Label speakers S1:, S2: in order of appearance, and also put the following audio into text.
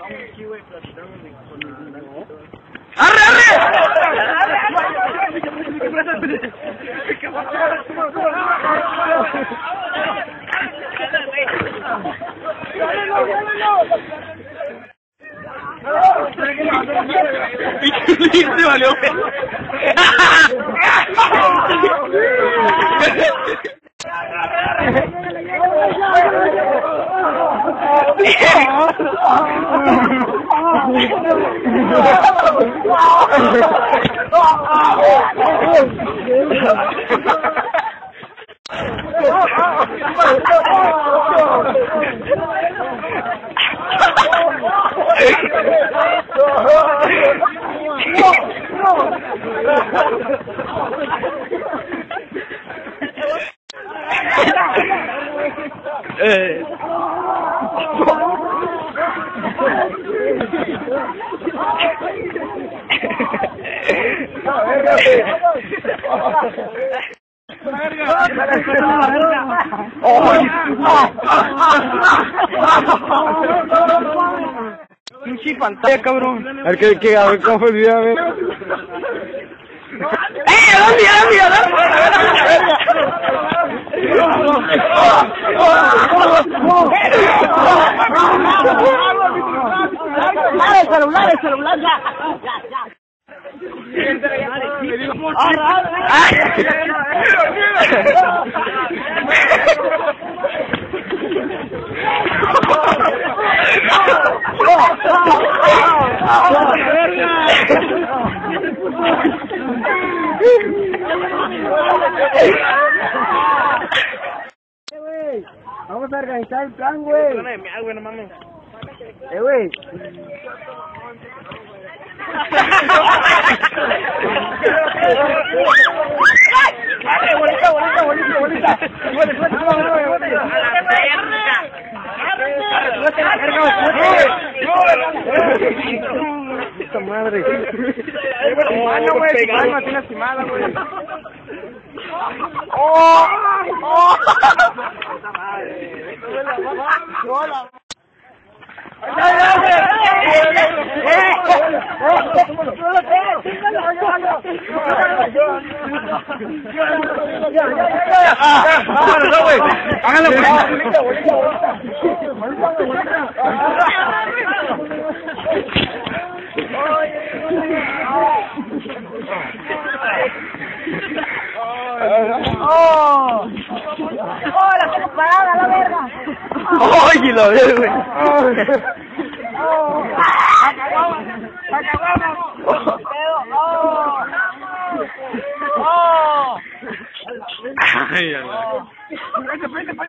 S1: ¡Arre, arre! Se valió. Pinche pantalla, cabrón.
S2: A ver cómo fue el video, a ver.
S3: El celular, ya. Vamos a organizar el plan, güey.
S1: No mames.
S3: Güey. Bolita.
S2: Puta madre.
S1: Mano, güey, mano, así lastimada, güey.
S2: Vámonos, güey. Háganlo,
S3: La tengo parada, la verga.
S2: Oye, la verga, güey. Ay,